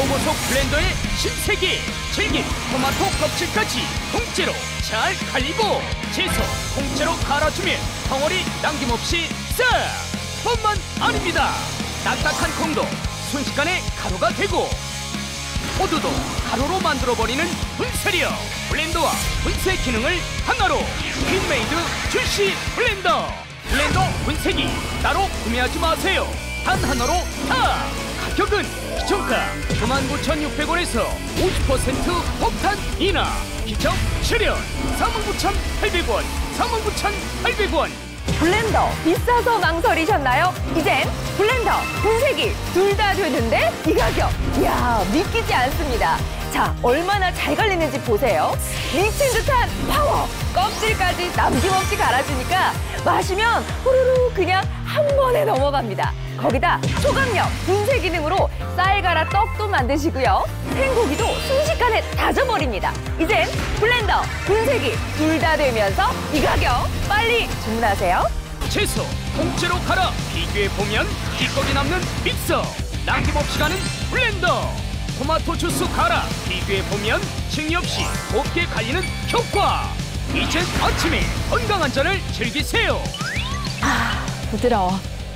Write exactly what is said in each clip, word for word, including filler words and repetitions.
초고속 블렌더의 신세계. 질긴 토마토 껍질까지 통째로 잘 갈리고 채소 통째로 갈아주면 덩어리 남김없이 싹! 뿐만 아닙니다. 딱딱한 콩도 순식간에 가루가 되고 호두도 가루로 만들어버리는 분쇄력. 블렌더와 분쇄 기능을 하나로 퀸메이드 주시 블렌더. 블렌더 분쇄기 따로 구매하지 마세요. 단 하나로 다! 가격은 기존가 구만 구천육백 원에서 오십 퍼센트 폭탄 인하. 기적 출연 사만 구천팔백 원, 사만 구천팔백 원. 블렌더 비싸서 망설이셨나요? 이젠 블렌더, 분쇄기 둘 다 되는데 이 가격, 이야 믿기지 않습니다. 자, 얼마나 잘 갈리는지 보세요. 미친 듯한 파워! 껍질까지 남김없이 갈아주니까 마시면 후루루 그냥 한 번에 넘어갑니다. 거기다 초강력 분쇄 기능으로 쌀 갈아 떡도 만드시고요. 생고기도 순식간에 다져버립니다. 이젠 블렌더, 분쇄기 둘 다 되면서 이 가격 빨리 주문하세요. 채소 통째로 갈아 비교해보면 찌꺼기 남는 믹서. 남김없이 가는 블렌더. 토마토 주스 갈아 비교해보면 층이 없이 곱게 갈리는 효과. 이젠 아침에 건강한 잔을 즐기세요. 아, 부드러워.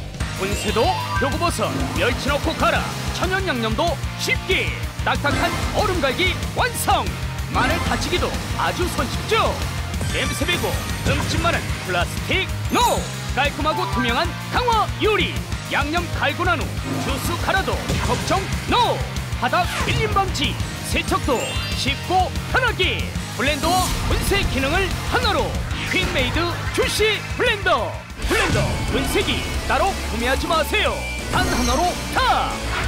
분쇄도 표고버섯, 멸치 넣고 갈아 천연 양념도 쉽게. 딱딱한 얼음 갈기 완성. 마늘 다치기도 아주 손쉽죠. 냄새 배고 흠집 많은 플라스틱 노. 깔끔하고 투명한 강화 요리. 양념 갈고 난 후 주스 갈아도 걱정 노. 바닥 밀림 방지. 세척도 쉽고 편하게. 블렌더와 분쇄 기능을 하나로 퀸메이드 주시 블렌더. 블렌더 분쇄기 따로 구매하지 마세요. 단 하나로 다!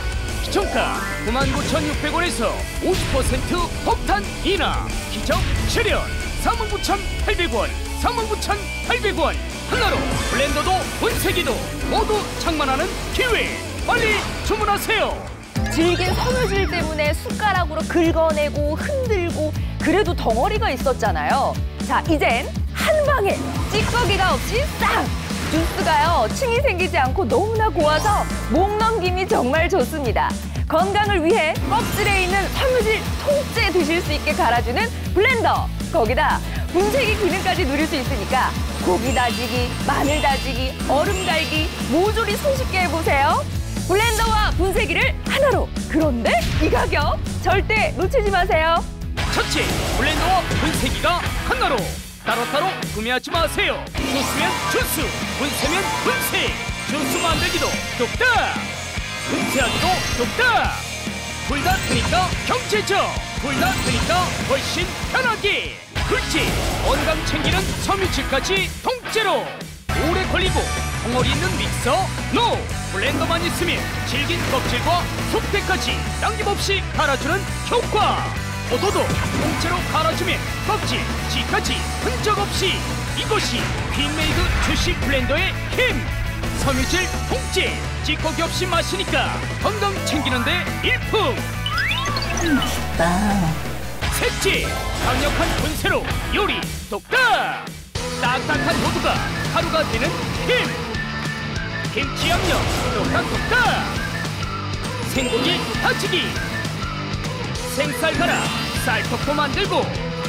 기존가 구만 구천육백 원에서 오십 퍼센트 폭탄 인하. 기적 출연 사만 구천팔백 원, 사만 구천팔백 원. 하나로 블렌더도 분쇄기도 모두 장만하는 기회. 빨리 주문하세요. 질긴 섬유질 때문에 숟가락으로 긁어내고 흔들고 그래도 덩어리가 있었잖아요. 자, 이젠 한 방에 찌꺼기가 없이 싹! 주스가요, 층이 생기지 않고 너무나 고와서 목 넘김이 정말 좋습니다. 건강을 위해 껍질에 있는 섬유질 통째 드실 수 있게 갈아주는 블렌더. 거기다 분쇄기 기능까지 누릴 수 있으니까 고기 다지기, 마늘 다지기, 얼음 갈기 모조리 손쉽게 해보세요. 블렌더와 분쇄기를 하나로. 그런데 이 가격 절대 놓치지 마세요. 첫째, 블렌더와 분쇄기가 하나로. 따로따로 구매하지 마세요. 주스면 주스, 분쇄면 분쇄. 주스 만들기도 뚝딱, 분쇄하기도 뚝딱. 둘 다 되니까 경제적. 둘 다 되니까 훨씬 편하게. 둘째, 건강 챙기는 섬유질까지 통째로. 오래 걸리고 덩어리 있는 믹서 노. 블렌더만 있으면 질긴 껍질과 속대까지 남김없이 갈아주는 효과. 호두도 통째로 갈아주면 껍질, 지까지 흔적 없이. 이것이 퀸메이드 주시 블렌더의 힘. 섬유질 통째, 찌꺼기 없이 마시니까 건강 챙기는데 일품. 맛있다. 셋째, 강력한 분쇄로 요리 똑딱. 딱딱한 호두가 가루가 되는 힘. 김치 양념 똑딱똑딱. 생고기 다지기. 생쌀 갈아 쌀떡도 만들고.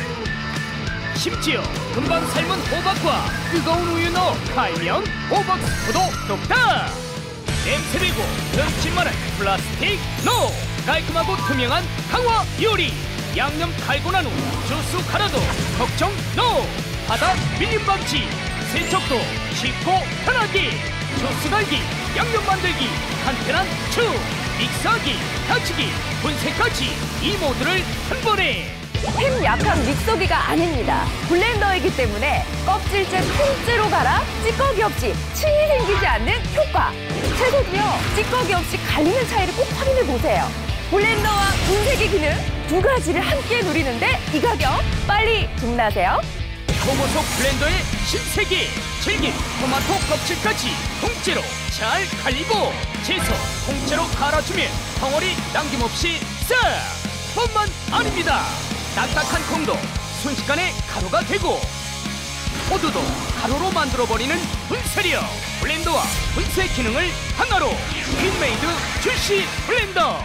심지어 금방 삶은 호박과 뜨거운 우유 넣어 갈면 호박 스프도 똑딱. 냄새 배고 흠집 많은 플라스틱 노. 깔끔하고 투명한 강화 요리. 양념 갈고 난 후 주스 갈아도 걱정 노. 바닥 밀림 방지. 세척도 쉽고 편하게. 주스 갈기, 양념 만들기, 간편한 추. 믹서하기, 다치기, 분쇄까지 이 모드를 한 번에. 햄 약한 믹서기가 아닙니다. 블렌더이기 때문에 껍질째 통째로 갈아 찌꺼기 없이 층이 생기지 않는 효과. 채소도요, 찌꺼기 없이 갈리는 차이를 꼭 확인해 보세요. 블렌더와 분쇄기 기능 두 가지를 함께 누리는데 이 가격 빨리 주문하세요. 초고속 블렌더의 신세계. 질긴 토마토 껍질까지 통째로 잘 갈리고 채소 통째로 갈아주면 덩어리 남김없이 싹! 뿐만 아닙니다. 딱딱한 콩도 순식간에 가루가 되고 호두도 가루로 만들어버리는 분쇄력. 블렌더와 분쇄 기능을 하나로 퀸메이드 주시 블렌더.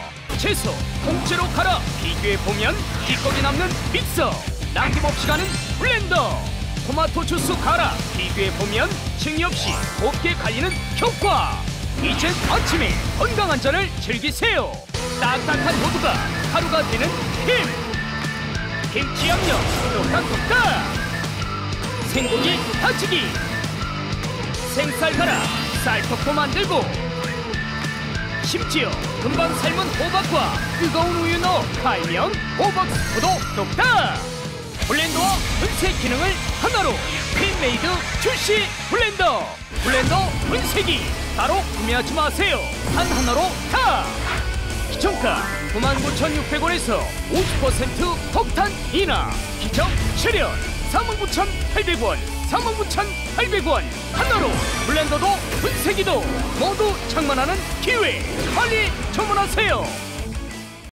채소 통째로 갈아 비교해보면 찌꺼기 남는 믹서, 남김없이 가는 블렌더, 토마토 주스 갈아 비교해보면 층이 없이 곱게 갈리는 효과. 이젠 아침에 건강한 잔을 즐기세요. 딱딱한 모두가 하루가 되는 힘. 김치 양념 똑딱똑딱. 생고기 다치기. 생쌀 갈아 쌀떡도 만들고, 심지어 금방 삶은 호박과 뜨거운 우유 넣어 갈면 호박 스프도 똑딱. 블렌더와 분쇄 기능을 하나로 퀸메이드 주시 블렌더. 블렌더 분쇄기 따로 구매하지 마세요. 단 하나로 다. 기존가 구만 구천육백 원에서 오십 퍼센트 폭탄 인하. 기적 출연 사만 구천팔백 원, 사만 구천팔백 원. 하나로 블렌더도 분쇄기도 모두 장만하는 기회. 빨리 주문하세요.